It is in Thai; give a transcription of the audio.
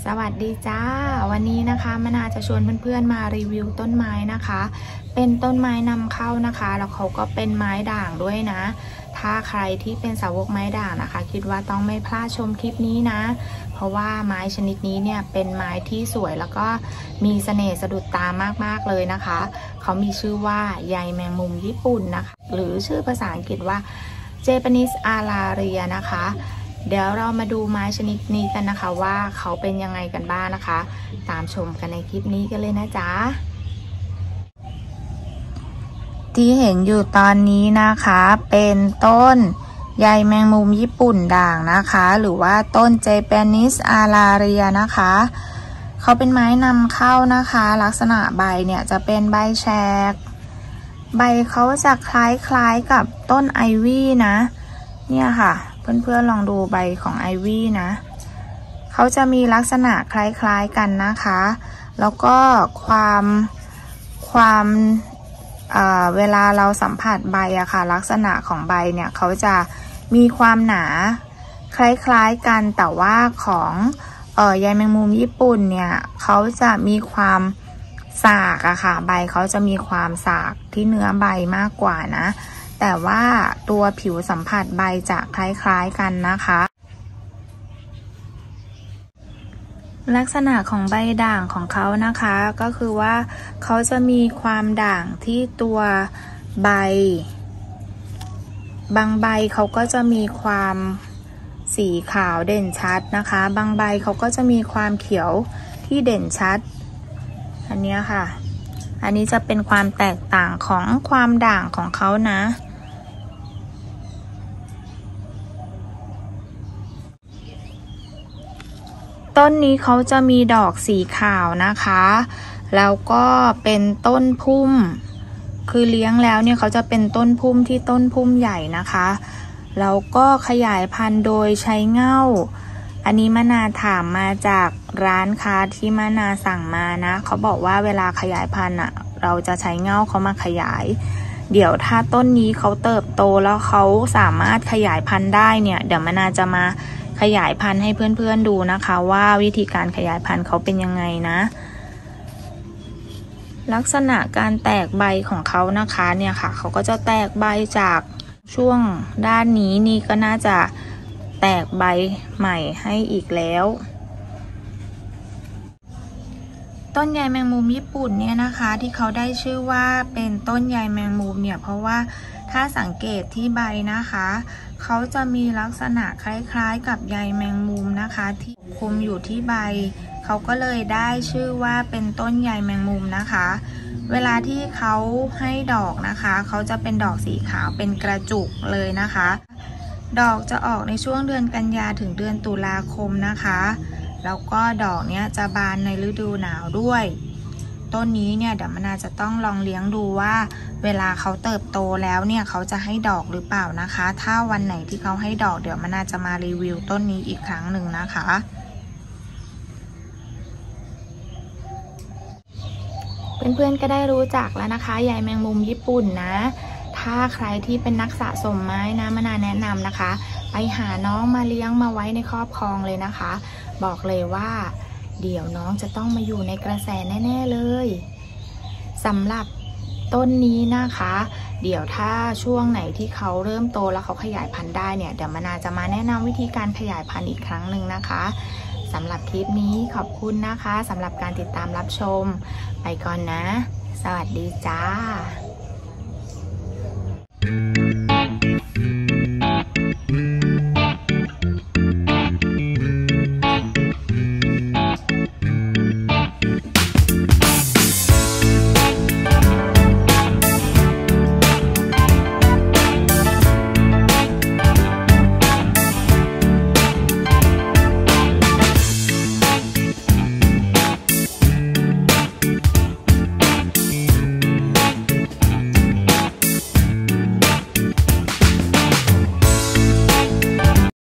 สวัสดีจ้าวันนี้นะคะมนาจะชวนเพื่อนๆมารีวิวต้นไม้นะคะเป็นต้นไม้นำเข้านะคะแล้วเขาก็เป็นไม้ด่างด้วยนะถ้าใครที่เป็นสาวกไม้ด่างนะคะคิดว่าต้องไม่พลาดชมคลิปนี้นะเพราะว่าไม้ชนิดนี้เนี่ยเป็นไม้ที่สวยแล้วก็มีเสน่ห์สะดุดตามากๆเลยนะคะเขามีชื่อว่าใยแมงมุมญี่ปุ่นนะคะหรือชื่อภาษาอังกฤษว่า Japanese Aralia นะคะเดี๋ยวเรามาดูไม้ชนิดนี้กันนะคะว่าเขาเป็นยังไงกันบ้างนะคะตามชมกันในคลิปนี้กันเลยนะจ๊ะที่เห็นอยู่ตอนนี้นะคะเป็นต้นใยแมงมุมญี่ปุ่นด่างนะคะหรือว่าต้น Japanese Aralia นะคะเขาเป็นไม้นำเข้านะคะลักษณะใบเนี่ยจะเป็นใบแฉกใบเขาจะคล้ายๆกับต้นไอวี่นะเนี่ยค่ะเพื่อนๆลองดูใบของไอวี่นะเขาจะมีลักษณะคล้ายๆกันนะคะแล้วก็ความเวลาเราสัมผัสใบอะค่ะลักษณะของใบเนี่ยเขาจะมีความหนาคล้ายๆกันแต่ว่าของใยแมงมุมญี่ปุ่นเนี่ยเขาจะมีความสากอะค่ะใบเขาจะมีความสากที่เนื้อใบมากกว่านะแต่ว่าตัวผิวสัมผัสใบจะคล้ายๆกันนะคะลักษณะของใบด่างของเขานะคะก็คือว่าเขาจะมีความด่างที่ตัวใบบางใบเขาก็จะมีความสีขาวเด่นชัดนะคะบางใบเขาก็จะมีความเขียวที่เด่นชัดอันนี้ค่ะอันนี้จะเป็นความแตกต่างของความด่างของเขานะต้นนี้เขาจะมีดอกสีขาวนะคะแล้วก็เป็นต้นพุ่มคือเลี้ยงแล้วเนี่ยเขาจะเป็นต้นพุ่มที่ต้นพุ่มใหญ่นะคะแล้วก็ขยายพันธุ์โดยใช้เง่าอันนี้มนาถามมาจากร้านค้าที่มนาสั่งมานะเขาบอกว่าเวลาขยายพันธุ์อ่ะเราจะใช้เง่าเขามาขยายเดี๋ยวถ้าต้นนี้เขาเติบโตแล้วเขาสามารถขยายพันธุ์ได้เนี่ยเดี๋ยวมนาจะมาขยายพันธุ์ให้เพื่อนๆดูนะคะว่าวิธีการขยายพันธุ์เขาเป็นยังไงนะลักษณะการแตกใบของเขานะคะเนี่ยค่ะเขาก็จะแตกใบจากช่วงด้านนี้นี่ก็น่าจะแตกใบใหม่ให้อีกแล้วต้นใยแมงมุมญี่ปุ่นเนี่ยนะคะที่เขาได้ชื่อว่าเป็นต้นใยแมงมุมเนี่ยเพราะว่าถ้าสังเกตที่ใบนะคะเขาจะมีลักษณะคล้ายๆกับใยแมงมุมนะคะที่คลุมอยู่ที่ใบเขาก็เลยได้ชื่อว่าเป็นต้นใยแมงมุมนะคะเวลาที่เขาให้ดอกนะคะเขาจะเป็นดอกสีขาวเป็นกระจุกเลยนะคะดอกจะออกในช่วงเดือนกันยาถึงเดือนตุลาคมนะคะแล้วก็ดอกเนี้ยจะบานในฤดูหนาวด้วยต้นนี้เนี่ยเดี๋ยวมนาจะต้องลองเลี้ยงดูว่าเวลาเขาเติบโตแล้วเนี่ยเขาจะให้ดอกหรือเปล่านะคะถ้าวันไหนที่เขาให้ดอกเดี๋ยวมนาจะมารีวิวต้นนี้อีกครั้งหนึ่งนะคะเพื่อนๆก็ได้รู้จักแล้วนะคะใยแมงมุมญี่ปุ่นนะถ้าใครที่เป็นนักสะสมไม้นะมนาแนะนำนะคะไปหาน้องมาเลี้ยงมาไว้ในครอบครองเลยนะคะบอกเลยว่าเดี๋ยวน้องจะต้องมาอยู่ในกระแสแน่ๆเลยสำหรับต้นนี้นะคะเดี๋ยวถ้าช่วงไหนที่เขาเริ่มโตแล้วเขาขยายพันธุ์ได้เนี่ยเดี๋ยวมนาจะมาแนะนำวิธีการขยายพันธุ์อีกครั้งหนึ่งนะคะสำหรับคลิปนี้ขอบคุณนะคะสำหรับการติดตามรับชมไปก่อนนะสวัสดีจ้า